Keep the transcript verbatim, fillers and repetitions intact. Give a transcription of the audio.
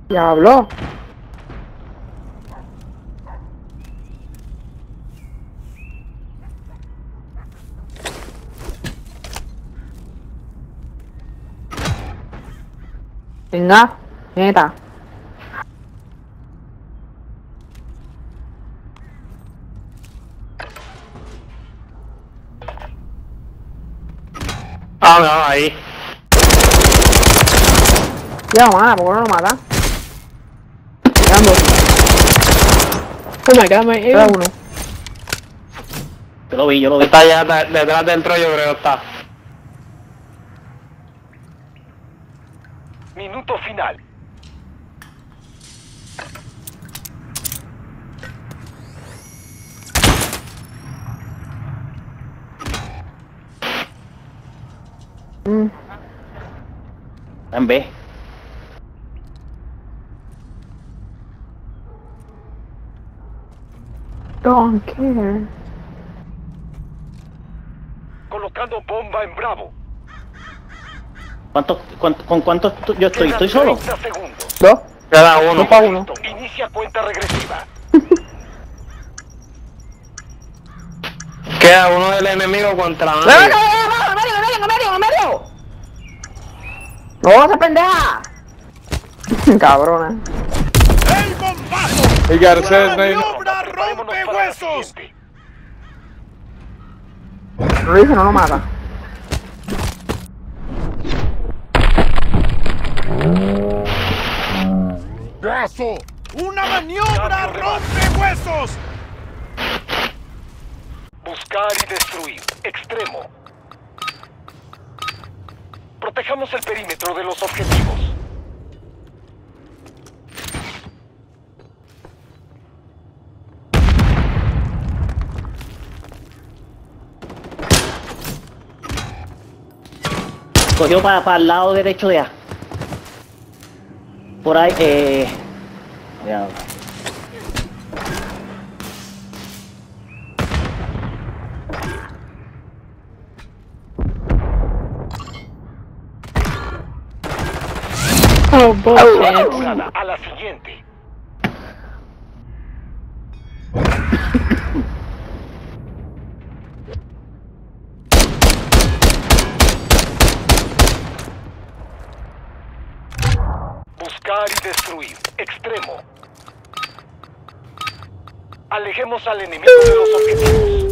Diablo. Venga, neta. Ah, no, ahí. Ya lo mata, ¿por qué no lo mata? Quedan dos. Oh my god, me queda uno. Yo lo vi, yo lo vi. Está allá de- detrás del rollo, creo está. Minuto final. Mm. En B. Don't care. Colocando bomba en Bravo. ¿Cuánto, cuánto, ¿Con cuántos tu- yo estoy? Quedan ¿Estoy solo? treinta segundos. Dos. Queda uno. Dos para uno. Inicia cuenta regresiva. Queda uno del enemigo contra ¡No, no, nadie. no, no, no, medio, medio, medio, medio! ¡No, esa pendeja! Cabrona. ¡El bombazo! He got said name. ¡Maniobra Preparémonos para la rompehuesos! siguiente. Lo dice, no lo mata. ¡Brazo! ¡Una maniobra rompehuesos! Buscar y destruir. Extremo. Protejamos el perímetro de los objetivos. Cogió para el lado derecho de A. Por ahí, eh... ya. Oh, bullshit. Jugada a la siguiente. Buscar y destruir. Extremo. Alejemos al enemigo de los objetivos.